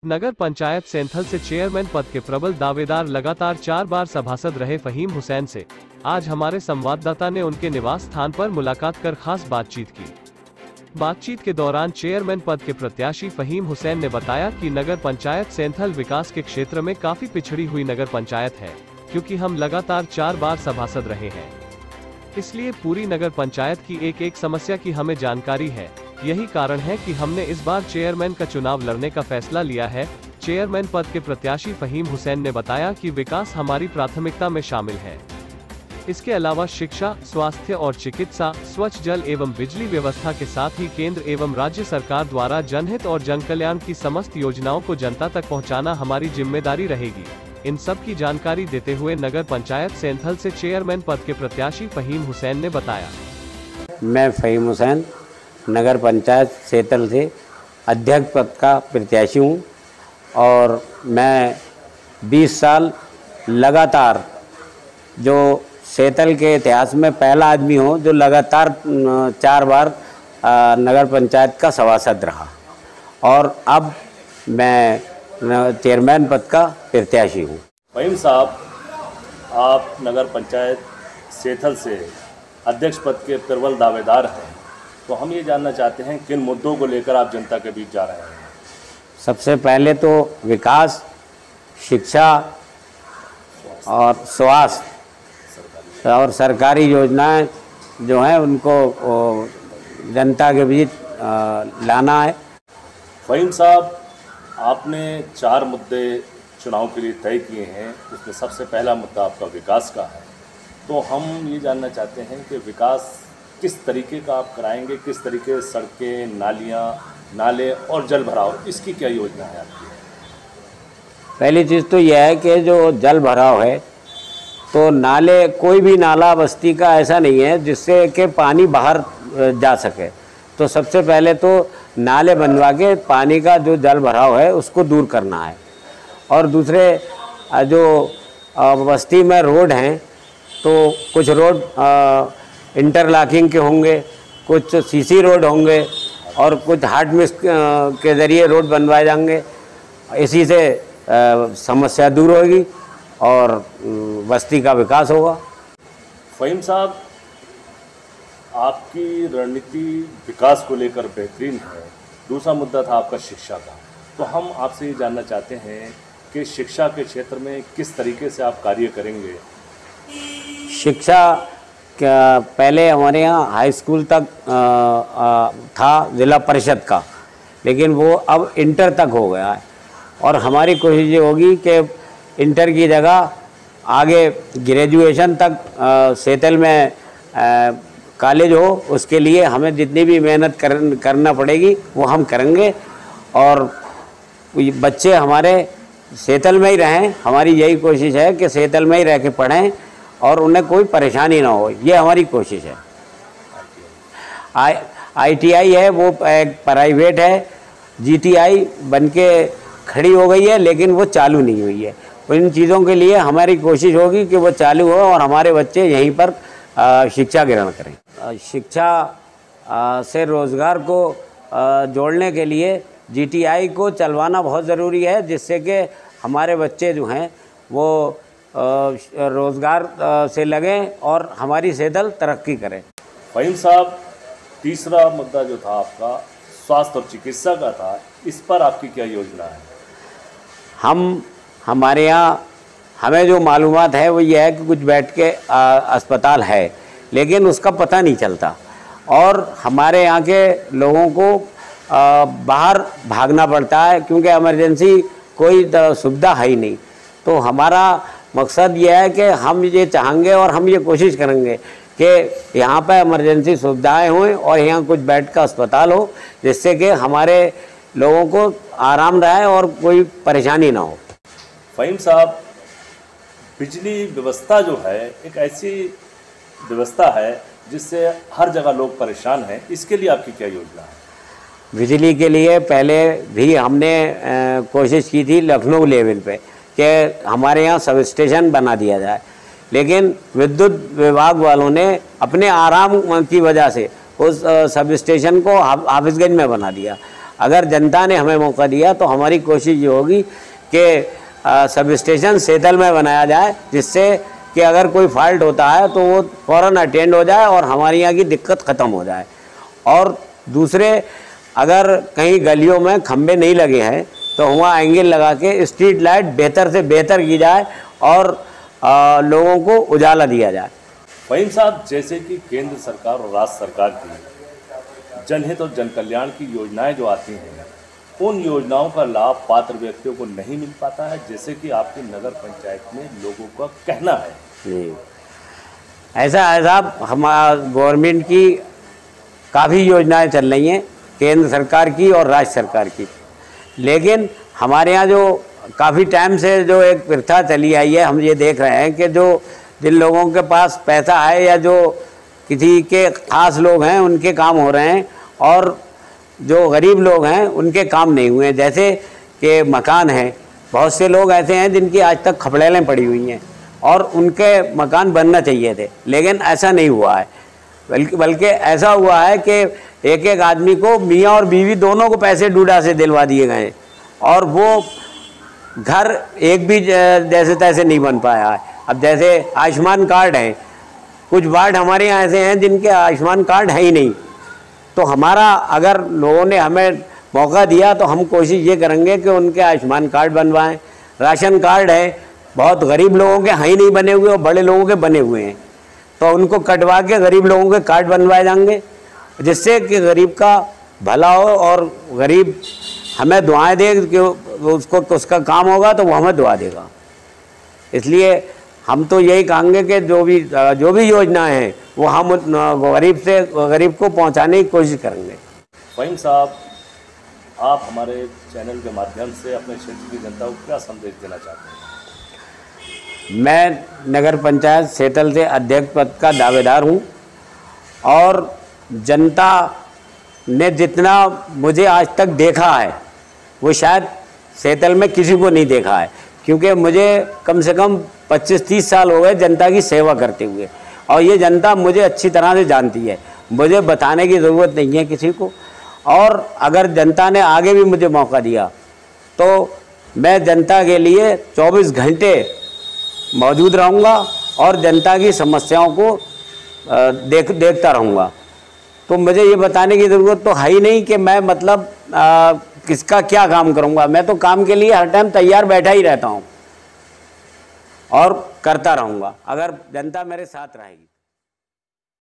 नगर पंचायत सेंथल से चेयरमैन पद के प्रबल दावेदार लगातार 4 बार सभासद रहे फहीम हुसैन से आज हमारे संवाददाता ने उनके निवास स्थान पर मुलाकात कर खास बातचीत की। बातचीत के दौरान चेयरमैन पद के प्रत्याशी फहीम हुसैन ने बताया कि नगर पंचायत सेंथल विकास के क्षेत्र में काफी पिछड़ी हुई नगर पंचायत है, क्योंकि हम लगातार 4 बार सभासद रहे हैं, इसलिए पूरी नगर पंचायत की एक एक समस्या की हमें जानकारी है। यही कारण है कि हमने इस बार चेयरमैन का चुनाव लड़ने का फैसला लिया है। चेयरमैन पद के प्रत्याशी फहीम हुसैन ने बताया कि विकास हमारी प्राथमिकता में शामिल है। इसके अलावा शिक्षा, स्वास्थ्य और चिकित्सा, स्वच्छ जल एवं बिजली व्यवस्था के साथ ही केंद्र एवं राज्य सरकार द्वारा जनहित और जनकल्याण की समस्त योजनाओं को जनता तक पहुंचाना हमारी जिम्मेदारी रहेगी। इन सब की जानकारी देते हुए नगर पंचायत सेंथल से चेयरमैन पद के प्रत्याशी फहीम हुसैन ने बताया। मैं फहीम हुसैन नगर पंचायत सेंथल से अध्यक्ष पद का प्रत्याशी हूँ और मैं 20 साल लगातार जो सेंथल के इतिहास में पहला आदमी हूँ जो लगातार 4 बार नगर पंचायत का सभासद रहा और अब मैं चेयरमैन पद का प्रत्याशी हूँ। फहीम साहब, आप नगर पंचायत सेंथल से अध्यक्ष पद के प्रबल दावेदार हैं, तो हम ये जानना चाहते हैं किन मुद्दों को लेकर आप जनता के बीच जा रहे हैं। सबसे पहले तो विकास, शिक्षा और स्वास्थ्य और सरकारी योजनाएं जो हैं उनको जनता के बीच लाना है। फहीम साहब, आपने 4 मुद्दे चुनाव के लिए तय किए हैं, उसमें सबसे पहला मुद्दा आपका विकास का है, तो हम ये जानना चाहते हैं कि विकास किस तरीके का आप कराएंगे, किस तरीके सड़कें, नालियाँ, नाले और जल भराव, इसकी क्या योजना है आपकी? पहली चीज़ तो यह है कि जो जल भराव है तो नाले, कोई भी नाला बस्ती का ऐसा नहीं है जिससे कि पानी बाहर जा सके, तो सबसे पहले तो नाले बनवा के पानी का जो जल भराव है उसको दूर करना है। और दूसरे जो बस्ती में रोड हैं तो कुछ रोड इंटरलॉकिंग के होंगे, कुछ सीसी रोड होंगे और कुछ हार्ड मिक्स के ज़रिए रोड बनवाए जाएंगे। इसी से समस्या दूर होगी और बस्ती का विकास होगा। फहीम साहब, आपकी रणनीति विकास को लेकर बेहतरीन है। दूसरा मुद्दा था आपका शिक्षा का, तो हम आपसे ये जानना चाहते हैं कि शिक्षा के क्षेत्र में किस तरीके से आप कार्य करेंगे। शिक्षा पहले हमारे यहाँ हाई स्कूल तक था जिला परिषद का, लेकिन वो अब इंटर तक हो गया है और हमारी कोशिश ये होगी कि इंटर की जगह आगे ग्रेजुएशन तक सेंथल में कॉलेज हो। उसके लिए हमें जितनी भी मेहनत करना पड़ेगी वो हम करेंगे और बच्चे हमारे सेंथल में ही रहें। हमारी यही कोशिश है कि सेंथल में ही रह के पढ़ें और उन्हें कोई परेशानी ना हो, ये हमारी कोशिश है। ITI है वो एक प्राइवेट है, GTI बन के खड़ी हो गई है लेकिन वो चालू नहीं हुई है। इन चीज़ों के लिए हमारी कोशिश होगी कि वो चालू हो और हमारे बच्चे यहीं पर शिक्षा ग्रहण करें। शिक्षा से रोज़गार को जोड़ने के लिए GTI को चलवाना बहुत ज़रूरी है, जिससे कि हमारे बच्चे जो हैं वो रोज़गार से लगें और हमारी सेंथल तरक्की करें। फहीम साहब, तीसरा मुद्दा जो था आपका स्वास्थ्य और चिकित्सा का था, इस पर आपकी क्या योजना है? हमारे यहाँ हमें जो मालूमात है वो ये है कि कुछ बेड के अस्पताल है लेकिन उसका पता नहीं चलता और हमारे यहाँ के लोगों को बाहर भागना पड़ता है क्योंकि इमरजेंसी कोई सुविधा है ही नहीं। तो हमारा मकसद ये है कि हम ये चाहेंगे और हम ये कोशिश करेंगे कि यहाँ पर इमरजेंसी सुविधाएं हों और यहाँ कुछ बेड का अस्पताल हो, जिससे कि हमारे लोगों को आराम रहे और कोई परेशानी ना हो। फहीम साहब, बिजली व्यवस्था जो है एक ऐसी व्यवस्था है जिससे हर जगह लोग परेशान हैं, इसके लिए आपकी क्या योजना है? बिजली के लिए पहले भी हमने कोशिश की थी लखनऊ लेवल पे कि हमारे यहाँ सब स्टेशन बना दिया जाए, लेकिन विद्युत विभाग वालों ने अपने आराम की वजह से उस सब स्टेशन को हाफिजगंज में बना दिया। अगर जनता ने हमें मौका दिया तो हमारी कोशिश ये होगी कि सब स्टेशन सेतल में बनाया जाए, जिससे कि अगर कोई फॉल्ट होता है तो वो फ़ौरन अटेंड हो जाए और हमारी यहाँ की दिक्कत ख़त्म हो जाए। और दूसरे, अगर कहीं गलियों में खंभे नहीं लगे हैं तो वहाँ एंगल लगा के स्ट्रीट लाइट बेहतर से बेहतर की जाए और लोगों को उजाला दिया जाए। फहीम साहब, जैसे कि केंद्र सरकार और राज्य सरकार की जनहित और जन कल्याण की योजनाएं जो आती हैं, उन योजनाओं का लाभ पात्र व्यक्तियों को नहीं मिल पाता है, जैसे कि आपकी नगर पंचायत में लोगों का कहना है। ऐसा है साहब, हमारा गवर्नमेंट की काफ़ी योजनाएं चल रही हैं, केंद्र सरकार की और राज्य सरकार की, लेकिन हमारे यहाँ जो काफ़ी टाइम से जो एक प्रथा चली आई है, हम ये देख रहे हैं कि जो जिन लोगों के पास पैसा है या जो किसी के खास लोग हैं उनके काम हो रहे हैं और जो गरीब लोग हैं उनके काम नहीं हुए हैं। जैसे कि मकान हैं, बहुत से लोग ऐसे हैं जिनकी आज तक खपड़ेलें पड़ी हुई हैं और उनके मकान बनना चाहिए थे, लेकिन ऐसा नहीं हुआ है। बल्कि ऐसा हुआ है कि एक एक आदमी को, मियाँ और बीवी दोनों को पैसे डूडा से दिलवा दिए गए और वो घर एक भी जैसे तैसे नहीं बन पाया है। अब जैसे आयुष्मान कार्ड है, कुछ वार्ड हमारे यहाँ ऐसे हैं जिनके आयुष्मान कार्ड है ही नहीं, तो हमारा अगर लोगों ने हमें मौका दिया तो हम कोशिश ये करेंगे कि उनके आयुष्मान कार्ड बनवाएं। राशन कार्ड है, बहुत गरीब लोगों के हैं ही नहीं बने हुए और बड़े लोगों के बने हुए हैं, तो उनको कटवा के गरीब लोगों के कार्ड बनवाए जाएंगे, जिससे कि गरीब का भला हो और गरीब हमें दुआएं दे कि उसको उसका काम होगा तो वो हमें दुआ देगा। इसलिए हम तो यही कहेंगे कि जो भी योजनाएं हैं वो हम गरीब को पहुंचाने की कोशिश करेंगे। फहीम साहब, आप हमारे चैनल के माध्यम से अपने क्षेत्र की जनता को क्या संदेश देना चाहते हैं? मैं नगर पंचायत सेतल से अध्यक्ष पद का दावेदार हूं और जनता ने जितना मुझे आज तक देखा है वो शायद सेतल में किसी को नहीं देखा है, क्योंकि मुझे कम से कम 25-30 साल हो गए जनता की सेवा करते हुए और ये जनता मुझे अच्छी तरह से जानती है, मुझे बताने की ज़रूरत नहीं है किसी को। और अगर जनता ने आगे भी मुझे मौका दिया तो मैं जनता के लिए 24 घंटे मौजूद रहूँगा और जनता की समस्याओं को देखता रहूँगा। तो मुझे ये बताने की ज़रूरत तो है ही नहीं कि मैं मतलब किसका क्या काम करूँगा। मैं तो काम के लिए हर टाइम तैयार बैठा ही रहता हूँ और करता रहूँगा अगर जनता मेरे साथ रहेगी।